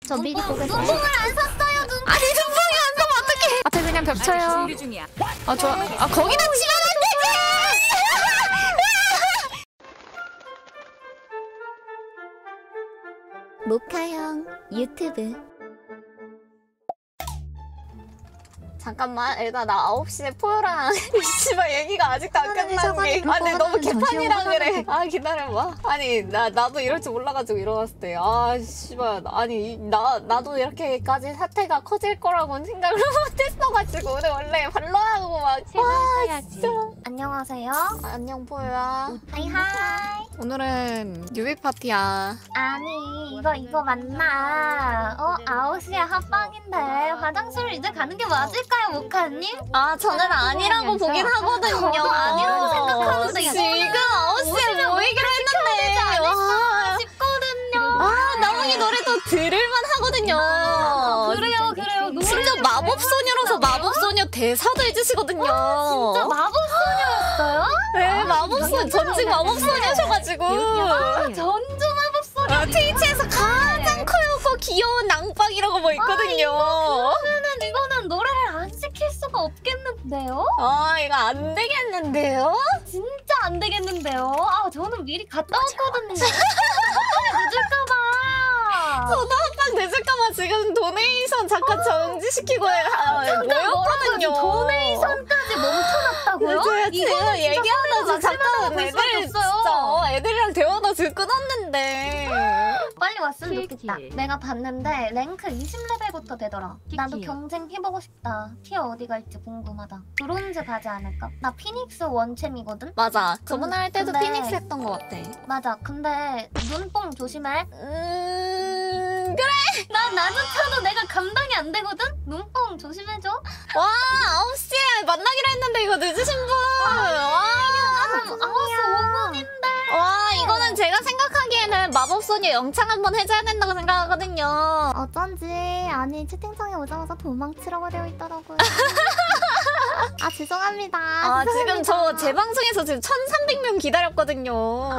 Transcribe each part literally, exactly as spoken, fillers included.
저 미리 보겠습니다. 눈뽕을 안 샀어요. 눈. 아니 눈뽕이 안 사면 어떡해. 앞에 그냥 벽쳐요. 아 좋아. 아 거기다 치면 안 되지. 모카형 유튜브. 잠깐만, 일단 나 아홉 시에 포효랑 씨발 얘기가 아직도 안 끝난 게. 아니 너무 개판이라 그래. 아 기다려봐. 아니 나 나도 이럴 줄 몰라가지고 일어났을 때. 아 씨발 아니 나 나도 이렇게까지 사태가 커질 거라고는 생각을 못했어가지고 오늘 원래 발로하고 막. 와 진짜. 안녕하세요. 아, 안녕 포효야. 하이 하이. 오늘은 뉴비 파티야. 아니 이거 이거 맞나? 어 아홉 시에 합방인데 화장실 이제 가는 게 맞을까요, 모카님? 아 저는 아니라고 보긴 하거든요. 저도 아니라고 생각하는데 지금 아홉 시에 모이기로 했는데. 와. 싶거든요. 아 나머지 노래도 들을만 하거든요. 그래요 그래요. 노래 심지어 마법소녀라서 마법소녀 대사도 해주시거든요. 진짜 마법소녀였어요? 네 마법소녀 전직 마법소녀셔가지고. 아, 전주 마법소녀. 아, 트위치에서 가장 커요고 귀여운 낭빵이라고 뭐 있거든요. 그러면은 이거는 노래를 안 시킬 수가 없겠는데요? 아 이거 안 되겠는데요? 진짜 안 되겠는데요? 아 저는 미리 갔다 왔거든요. 늦을까봐. 저도 한방 늦을까봐 지금 도네이션 잠깐 정지시키고 모였거든요. 도네이션까지 멈춰놨다고요? 제가 이거는 얘기하다 잠깐 볼 수밖에 애들 없어요. 진짜 애들이랑 대화도 지금 끊었는데. 빨리 왔으면 좋겠다. 내가 봤는데 랭크 이십 레벨부터 되더라. 나도 경쟁 해보고 싶다. 티어 어디 갈지 궁금하다. 브론즈 가지 않을까? 나 피닉스 원챔이거든? 맞아. 저번에 할 때도 근데- 피닉스 했던 것 같아. 맞아. 근데 눈뽕 조심해. 음... 그래! 나 나조차도 내가 감당이 안 되거든? 눈뽕 조심해줘. 와! 아홉 시에 만나기로 했는데 이거 늦으신 분! 와! 아홉 시 오 분인데. 와 이거는 제가 생각하기에는 마법소녀 영창 한번 해줘야 된다고 생각하거든요. 어쩐지 아니 채팅창에 오자마자 도망치라고 되어 있더라고요. 아 죄송합니다. 아 지금 저 제 방송에서 지금 천삼백 명 기다렸거든요.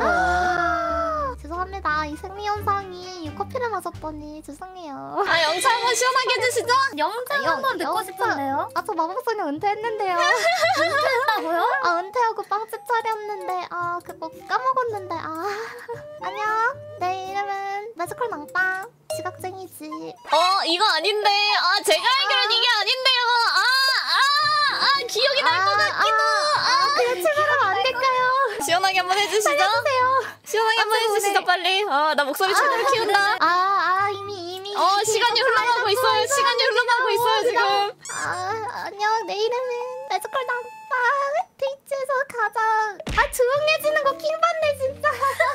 아, 죄송합니다. 이 생리현상이 커피를 마셨더니 죄송해요. 아 영창 한번 시원하게 해주시죠. 영상 영- 한번 듣고 영상. 싶은데요? 아 저 마법소녀 은퇴했는데요. 은퇴했다고요? 아 은퇴하고 빵집 차렸는데 아 그거 까먹었는데 아 안녕. 내 이름은 매지컬 낭빵. 지각쟁이지. 어 이거 아닌데. 아 제가 알기로는 이게 아닌데요. 아아 아, 아, 기억이 날 것 같기도. 아, 그냥 출발하면 안 될까요? 시원하게 한번 해주시죠. 해주세요. 시원하게 한번 해주시죠 빨리. 아 나 목소리 제대로 키운다. 아, 아 이미 이미. 어 시간이 흘러가고 있어요. 시간이 흘러가고 있어요 지금. 아 안녕. 내 이름은 매지컬 낭빵. 트위치에서 가장 아 조용해지는 거 킹받네 진짜.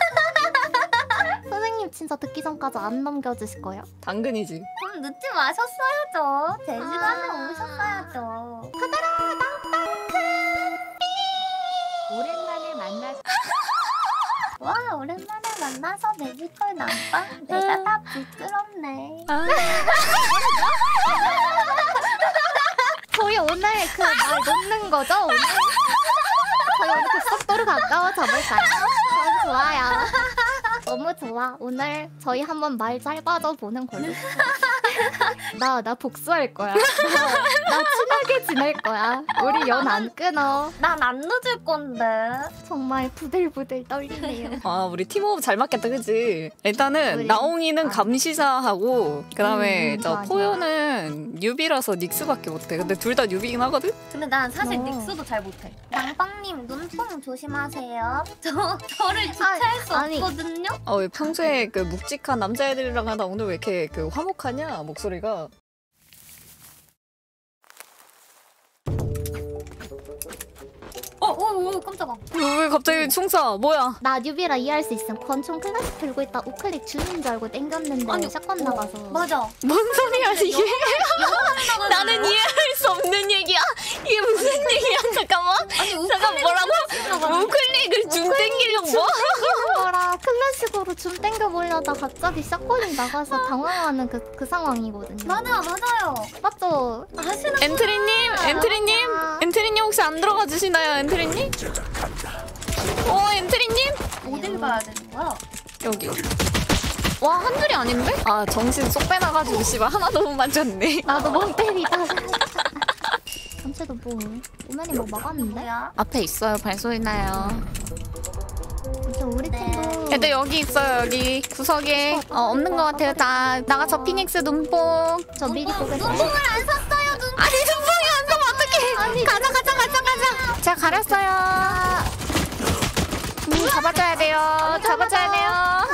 선생님 진짜 듣기 전까지 안 넘겨주실 거예요? 당근이지. 그럼 늦지 마셨어야죠. 제 시간에 오셨어야죠. 가더라 땅땅큰 오랜만에 만나서 와 오랜만에 만나서 매지컬 남방 내가 다 부끄럽네. 아. 저희 오늘 그 말 놓는 거죠? 오늘? 저희 오늘 급속도로 가까워져 볼까요? 전 좋아요. 너무 좋아. 오늘 저희 한번 말 짧아져 보는 걸로. 나, 나 복수할 거야. 나, 나 친하게 지낼 거야. 우리 연 안 끊어. 난 안 늦을 건데. 정말 부들부들 떨리네요. 아 우리 팀워크 잘 맞겠다 그치? 일단은 우리- 나옹이는 아. 감시자하고 그 다음에 음, 저 맞아. 포효는 뉴비라서 닉스밖에 못해. 근데 둘 다 뉴비긴 하거든? 근데 난 사실 어. 닉스도 잘 못해. 낭빵님 눈뽕 조심하세요. 저 저를 주체할 수 아니. 없거든요. 어, 왜 평소에 그 묵직한 남자애들이랑 하다 오늘 왜 이렇게 그 화목하냐 목소리가. 어, 오, 오, 깜짝아. 왜, 왜 갑자기 총사 뭐야? 나 뉴비라 이해할 수 있음. 권총 클래식 들고 있다 우클릭 주는 줄 알고 땡겼는데 아니, 샷건 나가서. 맞아. 뭔 소리야 이게? 나는 이해할 수 없는 얘기야. 이게 무슨 얘기야? 잠깐만. 아니, 잠깐 뭐라고? 우클릭을 줌 땡기려고 뭐? 거라 클래식으로 줌 땡겨 보려다 갑자기 샷건이 나가서 당황하는 그, 그 상황이거든요. 맞아요, 맞아요. 맞죠? 아시는 엔트리님, 엔트리님, 엔트리님 혹시 안 들어가 주시나요, 엔트리님? 어, 엔트리님? 어딜 가야 되는 거야? 여기. 와 한둘이 아닌데? 아 정신 쏙 빼놔가지고 씨발 하나도 못 맞췄네. 나도 멍 때리다. 전체도 뭐 오면이 뭐 막았는데? 앞에 있어요. 발소리 나요. 저 우리 팀도 애들 여기 있어요. 여기 구석에 어, 없는 것 같아요. 다 나가서 피닉스 눈뽕. 저 미리 보겠습니다. 눈뽕을 안 샀어요. 눈. 아니 눈뽕이 안 사면 어떡해. 가자 가자 가자 가자. 제가 가렸어요. 음, 잡아줘야 돼요. 잡아줘야 돼요.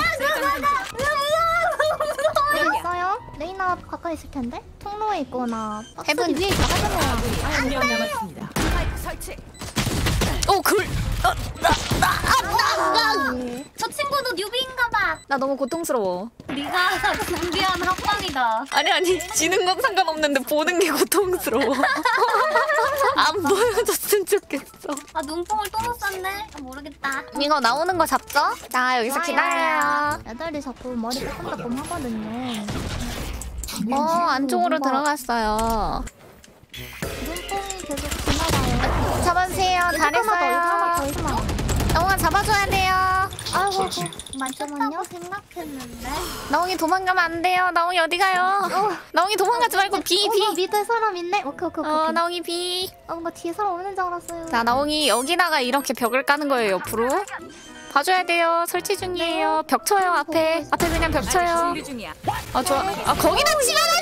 여기 있어요? 레이나 가까이 있을 텐데? 통로에 있거나 박스 해븐. 위에 있다 하잖아요. 한 명 남았습니다. 스파이크 설치. 오 글. 어, 나, 나, 아, 네. 저 친구도 뉴비인가봐. 나 너무 고통스러워. 네가 준비한 합방이다. 아니 아니 지는 건 상관없는데 보는 게 고통스러워. 안 보여줬으면 좋겠어. 아 눈뽕을 또 못 샀네. 아, 모르겠다. 이거 나오는 거 잡죠? 자 여기서 좋아요. 기다려요. 애들이 자꾸 머리 따끔따끔 하거든요. 어 안쪽으로 들어갔어요. 눈뽕이 계속 지나가요. 잡아주세요. 잘했어요. 나홍아 잡아줘야 돼요. 아이고, 맞췄다고 생각했는데. 나홍이 도망가면 안 돼요. 나홍이 어디 가요? 나홍이 도망가지 말고 비 어, 비. 밑에 사람 있네? 오케이, 오케이, 오케이. 어 나홍이 비. 아, 뭔가 뒤에 사람 오는 줄 알았어요. 자 나홍이 여기다가 이렇게 벽을 까는 거예요. 옆으로. 봐줘야 돼요. 설치 중이에요. 벽 쳐요 앞에. 앞에 그냥 벽 쳐요. 준비 중이야. 아 좋아. 아 거기다 치면 안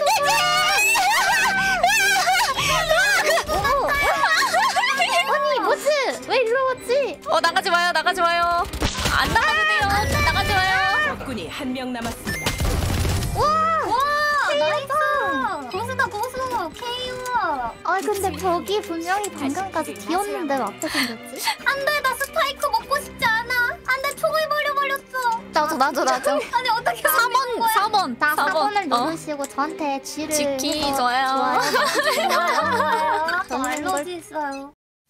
아니, 뭐지? 왜 일로 왔지? 어 나가지 마요. 나가지 마요. 안 나가도 돼요. 나가지 마요. 적군이 한 명 남았습니다. 와 나이스. 고수다 고수. 케이오. 아, 근데 벽이 분명히 방금까지 비었는데 왜 앞에 생겼지? 안돼 나 스파이크 먹고 싶지 않아. 안돼 총을 버려버렸어. 나도 나도 나도. 아니 어떻게 사 번 사 번. 자, 사 번을 어. 누르시고 저한테 G를 지키 해서 좋아요. 좋아요. 저 알러지 있어요.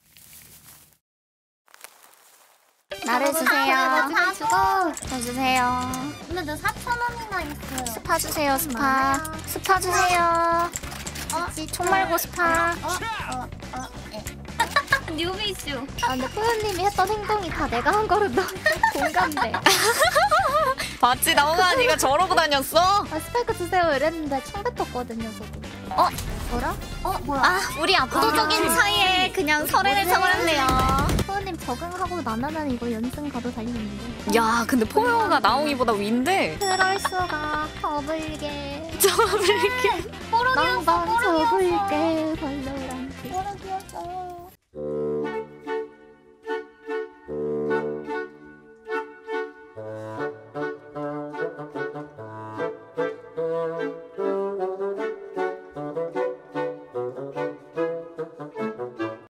나를 주세요. 나중에 죽어. 저 주세요. 근데 저 사천 원이나 있어요. 스파 주세요. 스파. 스파 주세요. 어? 총 말고 스파. 어? 어? 어? 예. 뉴비 이슈. 아, 근데 포유님이 했던 행동이 다 내가 한 거로 너무 공감돼. 봤지 나홍아 네가 저러고 다녔어? 아, 스파이크 주세요 이랬는데 총 뱉었거든요, 저도. 어? 뭐라? 어? 뭐야? 아 우리 압도적인 차이에 그냥 설레를 쳐버렸네요. 포유님 적응하고 나면은 이거 연승 가도 달리는데. 야 근데 포효가 나홍이보다 윈데. 그럴 수가. 더블게. 저렇게. 난, 난 적을게.